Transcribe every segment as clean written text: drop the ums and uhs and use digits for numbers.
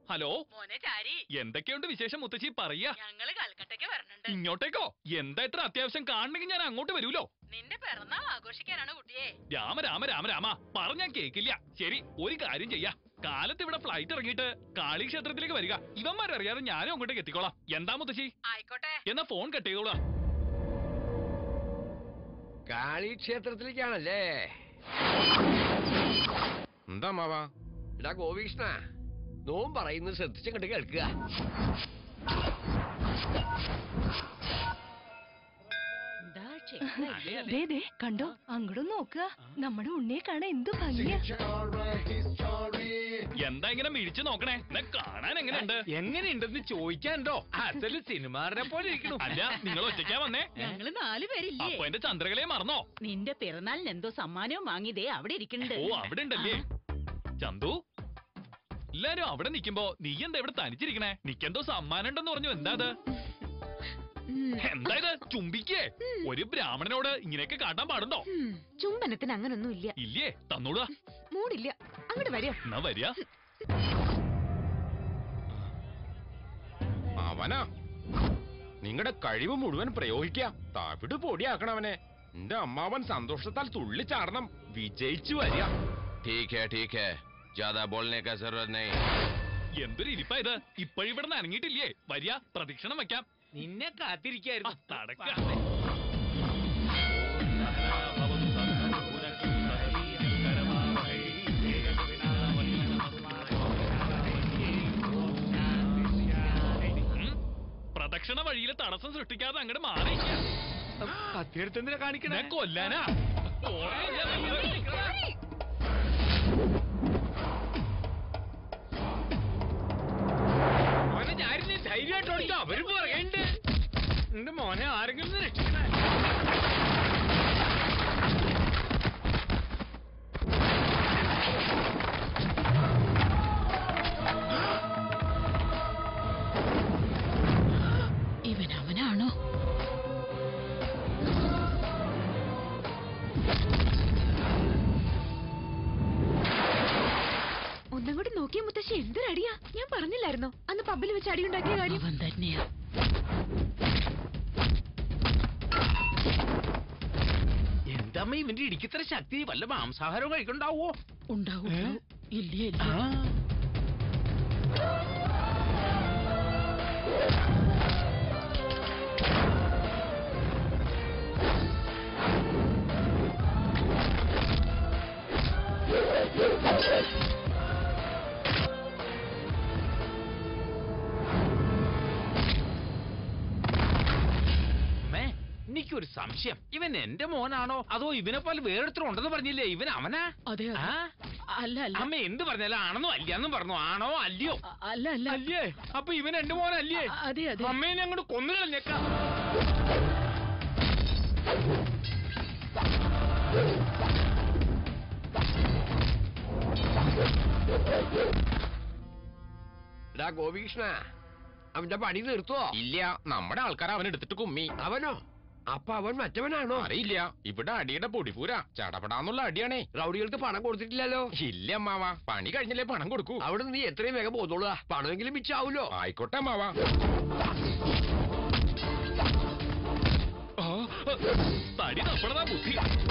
Hello മോനെ ചാരി, എന്തൊക്കെയുണ്ട് വിശേഷം മുത്തശ്ശി? പറയാ. ഞങ്ങള് കൽക്കട്ടയ്ക്ക് വരണുണ്ട്. ഇങ്ങോട്ടേക്കോ? എന്താ ഇത്ര അത്യാവശ്യം? കാണണമെങ്കിൽ ഞാൻ അങ്ങോട്ട് വരൂലോ. നിന്റെ പിറന്നാൾ ആഘോഷിക്കാനാണ് കുട്ടിയെ. രാമ രാമ രാമ രാമ പറഞ്ഞാ കേക്കില്ല. ശരി, ഒരു കാര്യം ചെയ്യാ. കാലത്ത് ഇവിടെ ഫ്ലൈറ്റ് ഇറങ്ങിയിട്ട് കാളി ക്ഷേത്രത്തിലേക്ക് വരിക. ഇവന്മാരറിയാതെ ഞാനും അങ്ങോട്ടേക്ക് എത്തിക്കോളാം. എന്താ മുത്തശ്ശി? ആയിക്കോട്ടെ. എന്നാ ഫോൺ കട്ട് ചെയ്തോളാം. കാളി ക്ഷേത്രത്തിലേക്കാണല്ലേ? എന്താ മാവാ? എടാ ഗോപികൃഷ്ണ, നോം പറയുന്നത് ശ്രദ്ധിച്ചങ്ങോട്ട് കേൾക്കുക. കണ്ടോ, അങ്ങോട്ടും നോക്കുക. നമ്മുടെ ഉണ്ണിയെ കാണാൻ എന്ത് ഭംഗിയാ. എന്താ ഇങ്ങനെ മിഴിച്ചു നോക്കണേ? കാണാൻ എങ്ങനെയുണ്ട്? എങ്ങനെയുണ്ടെന്ന് ചോദിക്കാനുണ്ടോ? അസല് സിനിമാറിനെ പോലെ ഇരിക്കണു. അല്ല, നിങ്ങൾ ഒറ്റയ്ക്കാ വന്നേ? ഞങ്ങള് 4 പേരില്ലേ? അപ്പൊ എന്റെ ചന്ദ്രകലയെ മറന്നോ? നിന്റെ പിറന്നാളിന് എന്തോ സമ്മാനവും വാങ്ങിയതേ അവിടെ ഇരിക്കുന്നുണ്ട്. ഓ, അവിടെ ഉണ്ടല്ലേ ചന്തു? എല്ലാരും അവിടെ നിക്കുമ്പോ നീ എന്താ ഇവിടെ തനിച്ചിരിക്കണേ? നിക്കെന്തോ സമ്മാനം ഉണ്ടെന്ന് പറഞ്ഞു. എന്താ അത്? എന്താ ഇത്? ചുംബിക്കേ? ഒരു ബ്രാഹ്മണനോട് ഇങ്ങനെയൊക്കെ കാട്ടാൻ പാടുണ്ടോ? ചുംബനത്തിന് അങ്ങനൊന്നും ഇല്ല. ഇല്ലേ? തന്നോടാ. മൂടില്ല. അങ്ങോട്ട് വരിക. എന്നാ വരിക. അവനാ നിങ്ങളുടെ കഴിവ് മുഴുവൻ പ്രയോഗിക്ക. തവിട് പൊടിയാക്കണവനെ. എന്റെ അമ്മാവൻ സന്തോഷത്താൽ തുള്ളിച്ചാടണം. വിജയിച്ചു വരിക. എന്തൊരു ഇരിപ്പാ ഇത്? ഇപ്പോഴിവിടെ നനങ്ങിയിട്ടില്ലേ? വരിക, പ്രദക്ഷിണം വെക്കാം. നിന്നെ കാത്തിരിക്കായിരുന്നു. നടക്ക. പ്രദക്ഷിണ വഴിയിൽ തടസ്സം സൃഷ്ടിക്കാതെ അങ്ങോട്ട് മാറിയില്ല. കത്തിയെടുത്തെന്തിനാ കാണിക്കണേ? കൊല്ലാനാ? ഞാനിനി ധൈര്യമായിട്ട് ഓടിക്കാം. അവര് പറയണ്ട് എന്റെ മോനെ ആരെങ്കിലും രക്ഷിക്കണേ. ഇവനവനാണോ? ഒന്നും കൂടി നോക്കിയ മുത്തശ്ശി, എന്തൊരടിയാ. ഞാൻ പറഞ്ഞില്ലായിരുന്നോ അന്ന് പബ്ബിൽ വെച്ച് അടിയുണ്ടാക്കിയ കാര്യം? അവൻ തന്നെയാ. എന്താമ്മ ഇവന്റെ ഇടിക്കിത്ര ശക്തി? വല്ല മാംസാഹാരവും കഴിക്കണ്ടാവോ? ഉണ്ടാവൂ. ഇല്ലേ? എനിക്കൊരു സംശയം. ഇവൻ എന്റെ മോനാണോ അതോ ഇവനെ പോലെ വേറെടുത്തും ഉണ്ടെന്ന് പറഞ്ഞില്ലേ? ഇവൻ അവനാ? അതെ. അല്ല അല്ല. അമ്മ എന്ത് പറഞ്ഞാലും ആണെന്നോ അല്ലയെന്നും പറഞ്ഞു. ആണോ അല്ലയോ? അല്ല അല്ല. അല്ലേ? അപ്പൊ ഇവൻ എന്റെ മോനല്ലേ? അതെ അതെ. അമ്മേനെ അങ്ങോട്ട് കൊന്നുകളഞ്ഞേക്കാം. എടാ ഗോപികൃഷ്ണ, അവന്റെ പണി നിർത്തുവോ? ഇല്ല, നമ്മുടെ ആൾക്കാർ അവൻ എടുത്തിട്ട് കുമ്മി. അവനോ? അപ്പൊ അവൻ മറ്റവനാണോ? അറിയില്ല. ഇവിടെ അടിയുടെ പൊടിപൂരാ. ചടപടാന്നുള്ള അടിയാണേ. റൗഡികൾക്ക് പണം കൊടുത്തിട്ടില്ലല്ലോ? ഇല്ല അമ്മാവാ, പണി കഴിഞ്ഞല്ലേ പണം കൊടുക്കൂ. അവിടെ നീ എത്രയും വേഗം പോന്നോളൂ. പണമെങ്കിലും മിച്ചാവൂലോ? ആയിക്കോട്ടെ അമ്മാവാ. തടി തപ്പണതാ ബുദ്ധി.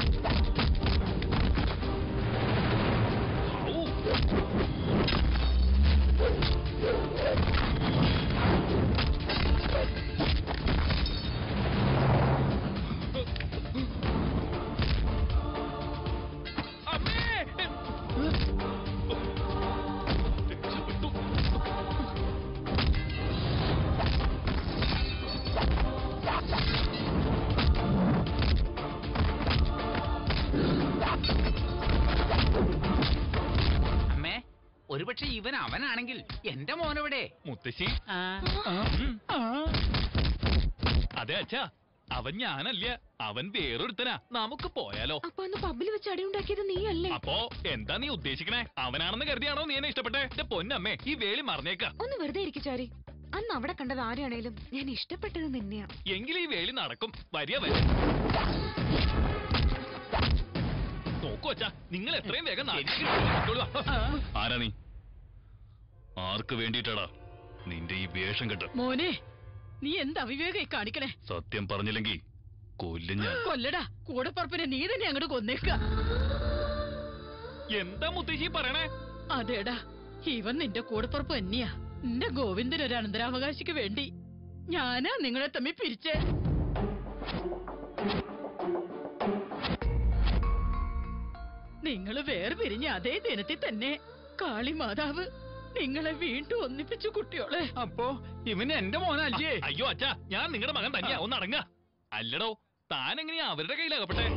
ഒരുപക്ഷെ ഇവൻ അവനാണെങ്കിൽ എന്റെ മോനെവിടെ? മുത്തശ്ശി. അതെ അച്ഛാ, അവൻ ഞാനല്ല, അവൻ വേറൊരുത്തനാ. നമുക്ക് പോയാലോ? അപ്പൊ അന്ന് പബ്ബിൽ വെച്ച് അടിയുണ്ടാക്കിയത് നീ അല്ലേ? അപ്പോ എന്താ നീ ഉദ്ദേശിക്കണേ? അവനാണെന്ന് കരുതിയാണോ നീ എന്നെ ഇഷ്ടപ്പെട്ടെ? എന്റെ പൊന്നമ്മേ, ഈ വേളി മറന്നേക്ക. ഒന്ന് വെറുതെ ഇരിക്കുചാരി. അന്ന് അവിടെ കണ്ടത് ആരെയാണേലും ഞാൻ ഇഷ്ടപ്പെട്ടത് നിന്നെയാ. എങ്കിൽ ഈ വേളി നടക്കും. വരിക വരെ നോക്കൂ അച്ഛാ, നിങ്ങൾ എത്രയും വേഗം ആരാ നീ? ആർക്ക് വേണ്ടിയിട്ടാടാ നിന്റെ ഈ വേഷം കെട്ട്? മോനെ, നീ എന്ത് അവിവേകായി കാണിക്കണേ? സത്യം പറഞ്ഞില്ലെങ്കിൽ കൊല്ലും ഞാൻ. കൊല്ലടാ, കൂടപ്പറപ്പിനെ നീ തന്നെ അങ്ങോട്ട് കൊന്നേക്ക. എന്താ മുത്തശ്ശി പറയണേ? അതേടാ, ഇവൻ നിന്റെ കൂടപ്പറപ്പ് തന്നെയാ. നിന്റെ ഗോവിന്ദൻ ഒരു അനന്തരാവകാശിക്ക് വേണ്ടി ഞാനാ നിങ്ങളെ തമ്മിൽ പിരിച്ചേ. നിങ്ങള് വേറെ പിരിഞ്ഞ അതേ ദിനത്തിൽ തന്നെ കാളി മാതാവ് നിങ്ങളെ വീണ്ടും ഒന്നിപ്പിച്ചു കുട്ടിയോളെ. അപ്പോ ഇവന് എന്റെ മോനല്ലേ? അയ്യോ അച്ഛാ, ഞാൻ നിങ്ങളുടെ മകൻ തന്നെയാ. ഒന്ന് അടങ്ങ. അല്ലടോ, താൻ എങ്ങനെയാ അവരുടെ കയ്യിലാകപ്പെട്ടെ?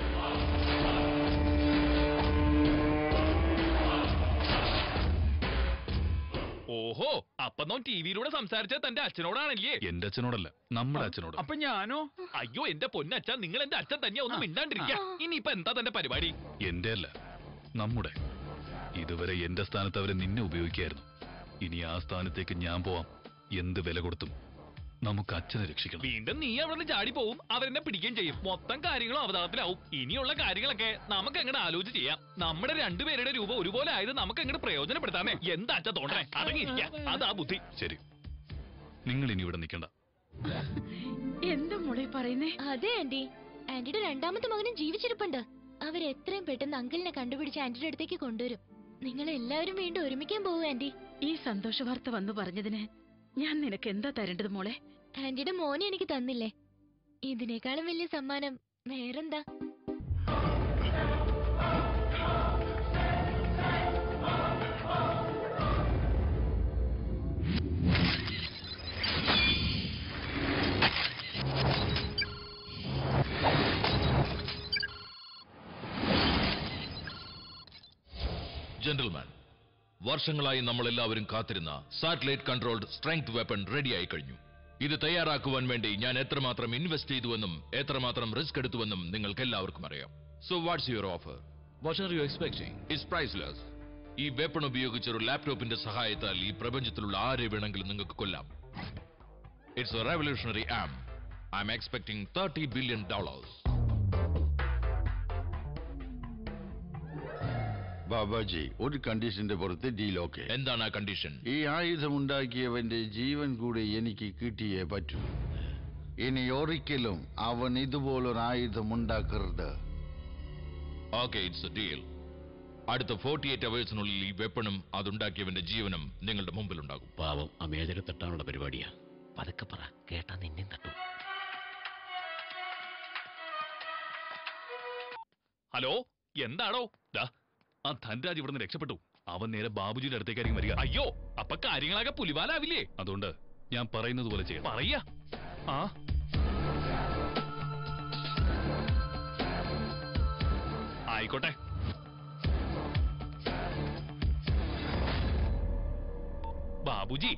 ഓഹോ, അപ്പൊ നോൻ ടിവിയിലൂടെ സംസാരിച്ചത് തന്റെ അച്ഛനോടാണല്ലേ? എന്റെ അച്ഛനോടല്ല, നമ്മുടെ അച്ഛനോട്. അപ്പൊ ഞാനോ? അയ്യോ എന്റെ പൊന്നച്ഛ, നിങ്ങൾ എന്റെ അച്ഛൻ തന്നെയാ. ഒന്നും മിണ്ടാണ്ടിരിക്കുക. ഇനിയിപ്പൊ എന്താ തന്റെ പരിപാടി? എന്റെ അല്ല, നമ്മുടെ. ഇതുവരെ എന്റെ സ്ഥാനത്ത് അവരെ നിന്നെ ഉപയോഗിക്കായിരുന്നു. ഇനി ആ സ്ഥാനത്തേക്ക് ഞാൻ പോവാം. എന്ത് വില കൊടുത്തും നമുക്ക് അച്ഛനെ രക്ഷിക്കണം. വീണ്ടും നീ അവിടെ ചാടി പോവും, അവരെന്നെ പിടിക്കുകയും ചെയ്യും. മൊത്തം കാര്യങ്ങളും അവതാളത്തിലാവും. ഇനിയുള്ള കാര്യങ്ങളൊക്കെ നമുക്ക് എങ്ങനെ ആലോചിച്ച് ചെയ്യാം. നമ്മുടെ രണ്ടുപേരുടെ രൂപ ഒരുപോലെ ആയത് നമുക്ക് എങ്ങനെ പ്രയോജനപ്പെടുത്താമേ? എന്താ അച്ഛാ തോന്നണേ? അടങ്ങിയിരിക്കാം, അതാ ബുദ്ധി. ശരി, നിങ്ങൾ ഇനി ഇവിടെ നിൽക്കണ്ട. എന്താ മോളെ പറയുന്നേ? അതെ ആന്റി, ആന്റിയുടെ രണ്ടാമത്തെ മകനും ജീവിച്ചിരിപ്പുണ്ട്. അവരെത്രയും പെട്ടെന്ന് അങ്കിളിനെ കണ്ടുപിടിച്ച് ആന്റിയുടെ അടുത്തേക്ക് കൊണ്ടുവരും. നിങ്ങൾ എല്ലാവരും വീണ്ടും ഒരുമിക്കാൻ പോവും ആന്റി. ഈ സന്തോഷ വാർത്ത വന്നു പറഞ്ഞതിന് ഞാൻ നിനക്ക് എന്താ തരേണ്ടത് മോളെ? ആന്റിയുടെ മോനെ എനിക്ക് തന്നില്ലേ, ഇതിനേക്കാളും വലിയ സമ്മാനം വേറെന്താ? ജെന്റിൽമാൻ, വർഷങ്ങളായി നമ്മൾ എല്ലാവരും കാത്തിരുന്ന സാറ്റലൈറ്റ് കൺട്രോൾഡ് സ്ട്രെങ്ത് വെപ്പൺ റെഡിയായി കഴിഞ്ഞു. ഇത് തയ്യാറാക്കുവാൻ വേണ്ടി ഞാൻ എത്രമാത്രം ഇൻവെസ്റ്റ് ചെയ്തുവെന്നും എത്രമാത്രം റിസ്ക് എടുത്തുവെന്നും നിങ്ങൾക്ക് എല്ലാവർക്കും അറിയാം. So what's your offer? What are you expecting? It's priceless. ഈ വെപ്പൺ ഉപയോഗിച്ച് ഒരു ലാപ്ടോപ്പിന്റെ സഹായത്താൽ ഈ പ്രപഞ്ചത്തിലുള്ള ആരെ വേണമെങ്കിലും നിങ്ങൾക്ക് കൊല്ലാം. It's a revolutionary arm. I'm expecting $30 billion. Babaji, ഒരു കണ്ടീഷന്റെ പുറത്ത് ഡീൽ ഓക്കെ. എന്താണ് ആ കണ്ടീഷൻ? ഈ ആയുധം ഉണ്ടാക്കിയവന്റെ ജീവൻ കൂടെ എനിക്ക് കിട്ടിയേ പറ്റൂ. ഇനി ഒരിക്കലും അവൻ ഇതുപോലൊരു ആയുധം ഉണ്ടാക്കരുത്. Okay, it's a deal. അടുത്ത 48 അവേഴ്സിനുള്ളിൽ ഈ വെപ്പണും അതുണ്ടാക്കിയവന്റെ ജീവനും നിങ്ങളുടെ മുമ്പിലുണ്ടാകും. പാവം, ആ മേജരെ തട്ടാനുള്ള പരിപാടിയാ. പതുക്കെ പറ, കേട്ടാ നിന്നെ തട്ടും. ഹലോ, എന്താണോ? ആ ധൻരാജ് ഇവിടുന്ന് രക്ഷപ്പെട്ടു. അവൻ നേരെ ബാബുജിയുടെ അടുത്തേക്കായിരിക്കും വരിക. അയ്യോ, അപ്പൊ കാര്യങ്ങളാകെ പുലിവാലാവില്ലേ? അതുകൊണ്ട് ഞാൻ പറയുന്നത് പോലെ ചെയ്യാം. പറയാ. ആ ആയിക്കോട്ടെ. ബാബുജി,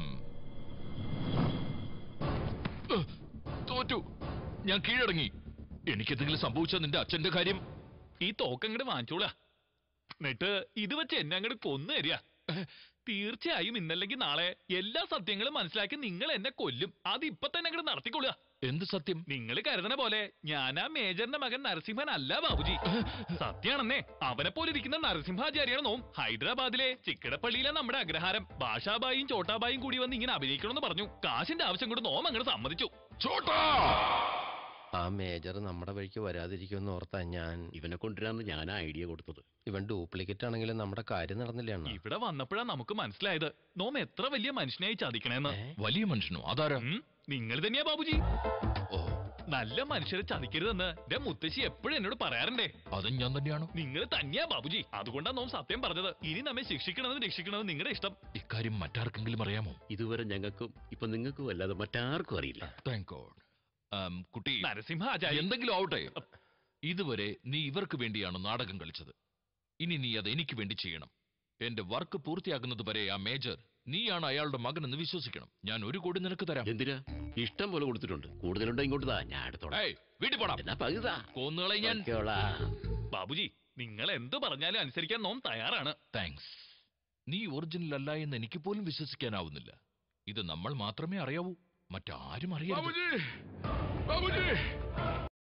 തോറ്റു. ഞാൻ കീഴടങ്ങി. എനിക്കെന്തെങ്കിലും സംഭവിച്ചാൽ നിന്റെ അച്ഛന്റെ കാര്യം? ഈ തോക്കങ്ങട് വാങ്ങിച്ചോളാ. എന്നിട്ട് ഇത് വെച്ച് എന്നെ അങ്ങോട്ട് കൊന്നു തരിക. തീർച്ചയായും ഇന്നല്ലെങ്കിൽ നാളെ എല്ലാ സത്യങ്ങളും മനസ്സിലാക്കി നിങ്ങൾ എന്നെ കൊല്ലും. അത് ഇപ്പൊ തന്നെ അങ്ങോട്ട് നടത്തിക്കൊള്ളുക. എന്ത് സത്യം? നിങ്ങൾ കരുതണ പോലെ ഞാനാ മേജറിന്റെ മകൻ നരസിംഹൻ അല്ല ബാബുജി. സത്യാണെന്നേ. അവനെ പോലെ ഇരിക്കുന്ന നരസിംഹാചാര്യാണ് നോം. ഹൈദരാബാദിലെ ചിക്കടപ്പള്ളിയിലെ നമ്മുടെ അഗ്രഹാരം. ഭാഷാബായും ചോട്ടാബായും കൂടി വന്ന് ഇങ്ങനെ അഭിനയിക്കണമെന്ന് പറഞ്ഞു. കാശിന്റെ ആവശ്യം കൊണ്ട് നോം അങ്ങോട്ട് സമ്മതിച്ചു. ചോട്ടാ, ആ മേജർ നമ്മുടെ വഴിക്ക് വരാതിരിക്കുമെന്ന് ഓർത്താ ഞാൻ ഇവനെ കൊണ്ടുവരാന്ന് ഞാൻ ഐഡിയ കൊടുത്തത്. ഇവൻ ഡ്യൂപ്ലിക്കേറ്റ് ആണെങ്കിലും നമ്മുടെ കാര്യം നടന്നില്ല. ഇവിടെ വന്നപ്പോഴാ നമുക്ക് മനസ്സിലായത് നോം എത്ര വലിയ മനുഷ്യനായി ചതിക്കണേന്ന്. വലിയ മനുഷ്യനോ? അതാരാ? നിങ്ങൾ തന്നെയാ ബാബുജി. ഓ, നല്ല മനുഷ്യരെ ചതിക്കരുതെന്ന് എന്റെ മുത്തശ്ശി എപ്പോഴും എന്നോട് പറയാറുണ്ടേ. അതും ഞാൻ തന്നെയാണോ? നിങ്ങൾ തന്നെയാ ബാബുജി. അതുകൊണ്ടാ നോം സത്യം പറഞ്ഞത്. ഇനി നമ്മെ ശിക്ഷിക്കണമെന്ന് രക്ഷിക്കണമെന്ന് നിങ്ങളുടെ ഇഷ്ടം. ഇക്കാര്യം മറ്റാർക്കെങ്കിലും അറിയാമോ? ഇതുവരെ ഞങ്ങൾക്കും ഇപ്പൊ നിങ്ങൾക്കും അല്ലാതെ മറ്റാർക്കും അറിയില്ല. Thank God. കുട്ടി നരസിംഹാചാര്യ, എന്തെങ്കിലും ആവട്ടെ. ഇതുവരെ നീ ഇവർക്ക് വേണ്ടിയാണ് നാടകം കളിച്ചത്. ഇനി നീ അത് എനിക്ക് വേണ്ടി ചെയ്യണം. എന്റെ വർക്ക് പൂർത്തിയാകുന്നത് വരെ ആ മേജർ നീയാണ് അയാളുടെ മകനെന്ന് വിശ്വസിക്കണം. ഞാൻ 1 കോടി നിനക്ക് തരാം. എന്തിനാ? ഇഷ്ടം പോലെ കൊടുത്തിട്ടുണ്ട്. കൂടുതലുണ്ടോ ഇങ്ങോട്ട് താ, ഞാൻ എടുത്തോളാം. വീട്ടിൽ പോടാം. എന്നാ പകുതാ കൊന്നുകളെ ഞാൻ. ബാബുജി, നിങ്ങൾ എന്ത് പറഞ്ഞാലും അനുസരിക്കാൻ നോം തയ്യാറാണ്. താങ്ക്സ്. നീ ഒറിജിനൽ അല്ല എന്ന് എനിക്ക് പോലും വിശ്വസിക്കാനാവുന്നില്ല. ഇത് നമ്മൾ മാത്രമേ അറിയാവൂ, മറ്റാരും അറിയാം. ബാബുജി,